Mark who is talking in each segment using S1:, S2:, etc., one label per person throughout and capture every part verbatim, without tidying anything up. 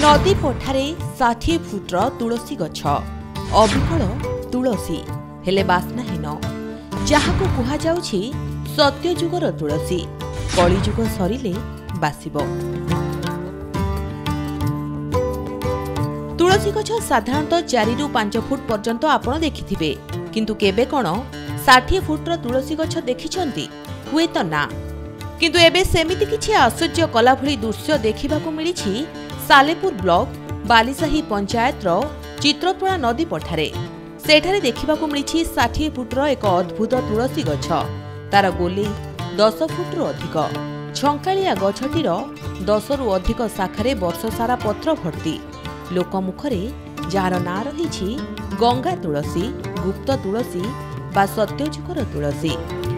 S1: नदी पठारे षाठी फुट्र तुलसी गछ अविकल तुलसी हेले बास्नाहीन जहाको कुहा जाउछि सत्यजुगर तुलसी कलिजुग सरिले बासिब। तुलसी गछ साधारणतः चारि रु पांच फुट पर्यंत आपण देखिथिबे, किंतु केबे कोन षाठी फुट्र तुलसी गछ देखिछंती हुए तो ना। किंतु एबे सेमिति किछि आश्चर्य कला भली दृश्य देखिबाकू मिलिछि सालेपुर ब्लॉक बालीसाही पंचायत रो चित्रतोला नदी पठारे। सेठारे देखिबाकू मिलिछि षाठी फुट्र एक अद्भुत तुलसी गछ। तार गोली दस फुट्रु अधिक। छंकालिया गछटीर दस रु अधिक शाखारे वर्ष सारा पत्र भर्ती। लोकमुखरे जार ना रहिछि गंगा तुलसी, गुप्त तुलसी बा सत्यजुगर तुलसी।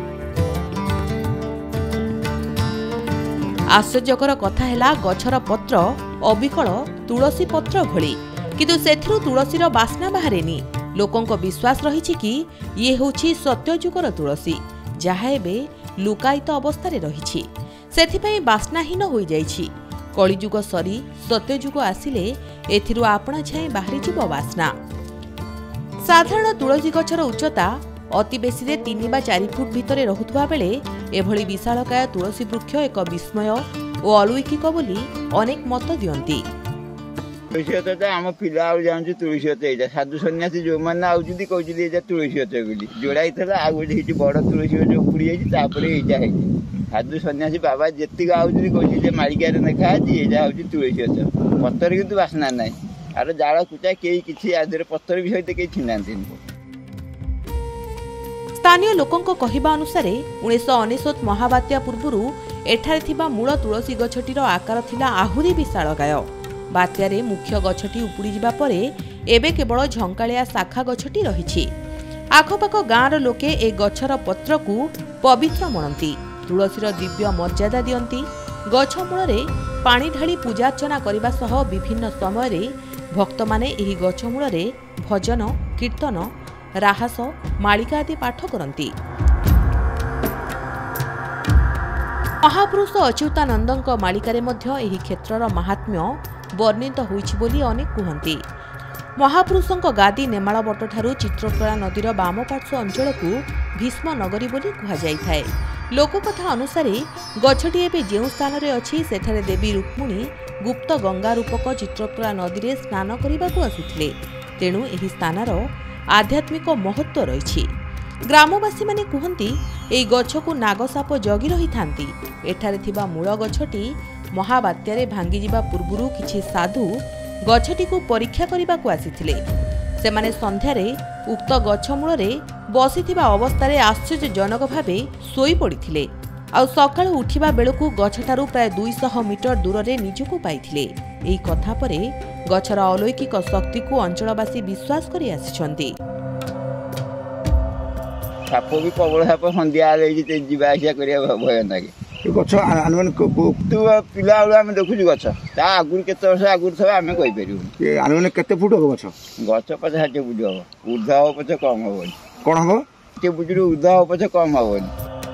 S1: आश्चर्यकर कथा हेला गछर पत्र अविकल तुलसी पत्र भली, किंतु सेथिरु तुलसीर बास्ना बाहारेनी। लोकंक विश्वास रहिछि कि ये होछि सत्यजुगर तुलसी, जहा एबे लुकायित अवस्थारे रहिछि, सेथिपई बास्नाहीन होई जाइछि। कलिजुग सरी सत्यजुग आसिले एथिरु आपणा छाई बाहरी जिवो बास्ना। साधारण तुलसी गछर उच्चता अति बेसी रे तीन बा चार फुट भितरे रहुथुवा बेले एभली विशालकाय तुलसी वृक्ष एक विस्मय ओ अलौकिक बोली अनेक मत दियंती।
S2: तुलसी तो आम पिला जाऊँ तुलसी गछ साधु सन्यासी जो मैंने आउती कहते तुलसी गछ बोली जोड़ाई आ गोटे बड़ तुलसी गछ उपुड़ी जाए साधु सन्यासी बाबा जी आउती कहते मालिकार देखा यहाँ हूँ तुलसी गछ पतर कि बास्ना ना आर जाल कुचा कई कि आधे पतर भी सहित कई छिना।
S1: स्थानीय लोकंक कहिबा अनुसारे उन्नीस अनेशत महाबात्या पूर्वरु एठारे थिबा मूल तुलसी गछटीर आकार थिला आहुरी विशालकाय। बात्यारे मुख्य गछटी उपुड़ी जिबा परे एबे केवल झंकालिया शाखा गछटी रहिछि। आखपाख गाँर लोके ए गछर पत्रकू पवित्र मनंती, तुलसीर दिव्य मर्यादा दियंती। गछ मूलरे पानी ढाली पूजार्चना करबा सह विभिन्न समय भक्त माने एही गछ मूलरे भजन कीर्तन राहास मालिका आदि पाठ करती। महापुरुष अच्युतानंदଙ୍କ मालिकारे मध्य एही क्षेत्रर महात्म्य वर्णित होइछि बोली अनेक कहନ୍ତି। महापुरुषଙ୍କ गादी नेमाळबट ठारू चित्रतोला नदीर बाम पार्श्व अंचल को भीष्म नगरी बोली कहा जाइथाय। लोककथा अनुसारे गछटी एबे जेउ स्थान रे अछि सेठारे देवी रुक्मिणी गुप्त गंगा रूपक चित्रतोला नदी रे स्नान करिबाकू आसुथिले, तेणु एही स्थानर आध्यात्मिक महत्व रही। ग्रामवासी माने कहती एई गछकू नागसाप जगी रही थांती। एठारे थिबा मूल गछटी महाबात्यारे भांगी जिबा पूर्वरु किछि साधु गछटी को परीक्षा करबाकू आसीथिले। सेमाने संध्यारे उक्त गछ मूलरे बसिथिबा अवस्थारे आश्चर्यजनक भावे सोई पड़िथिले। आउ सकाळु उठिबा बेलकू गछठारू प्राय दुई सौ मीटर दूररे निजकू पाइथिले। एई कथा परे गछर अलौकिक शक्ति को अंचलवासी विश्वास करि आसिछंती।
S2: साप भी प्रबल साप संध्या जीवा आसिया करिया भय नागे गछ आनवन तू पिला बेलू आम देखुଛୁ गछ ता आगुरी केते वर्ष आगुरी थबा आमे कहि परिबु। आनवन केते फुट हो गछ गछ पचास साठ फुट हो ऊर्ध्व हो पछे कम होबनी कोन हो के बुजुरु ऊर्ध्व हो पछे कम होबनी।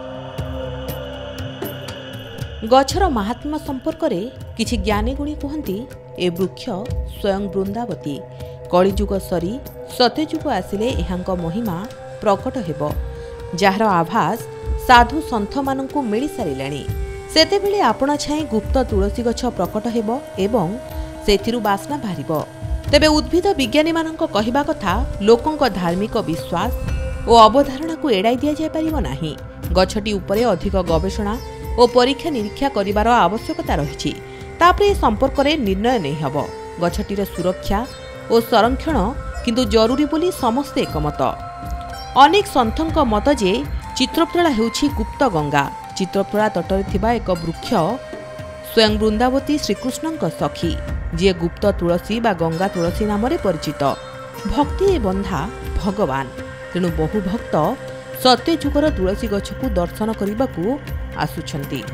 S1: गछर महात्मा संपर्क रे किछि ज्ञानी गुणी कहती ए वृक्ष स्वयं वृंदावती। कलिजुग सरी सत्यजुग आसिले एहांक महिमा प्रकट हेबो, जार आभास साधु सन्थ मानंकु मिली सारिलाणी। सेतेबेले आपण छाई गुप्त तुलसी गछ प्रकट हेबो एवं सेथिरु बास्ना बाहरिबो। तेबे उद्भिद विज्ञानी मानंक कहिबा कथा लोकंक धार्मिक विश्वास ओ अवधारणा को एड़ाई दिया जाय परिबो नाही। गछटी उपरे अधिक गवेषणा ओ परीक्षा निरीक्षा करिवार आवश्यकता रहिछि। तापरे ए संपर्क रे निर्णय नै हबो। गछटीर सुरक्षा ओ संरक्षण किंतु जरूरी बोली समस्त एकमत। अनेक सन्थंक मत जे चित्रतोला हेउछि गुप्त गंगा। चित्रतोला तटरे थिबा एक वृक्ष स्वयं वृंदावती श्रीकृष्णଙ୍କ सखी, जे गुप्त तुलसी बा गंगा तुलसी नामरे परिचित। भक्ति बंधा भगवान, तेणु बहु भक्त सत्यजुगर तुलसी गछकू दर्शन करबाकू आसुछंती।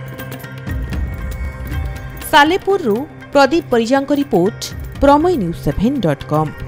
S1: सालेपुरु प्रदीप परिजांक report Prameya news seven dot com.